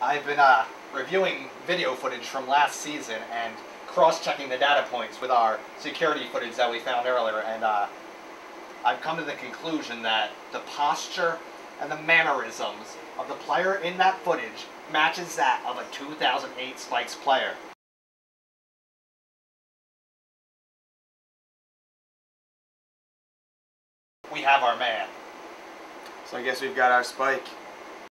I've been reviewing video footage from last season and cross-checking the data points with our security footage that we found earlier, and I've come to the conclusion that the posture and the mannerisms of the player in that footage matches that of a 2008 Spikes player. We have our man. So I guess we've got our Spike.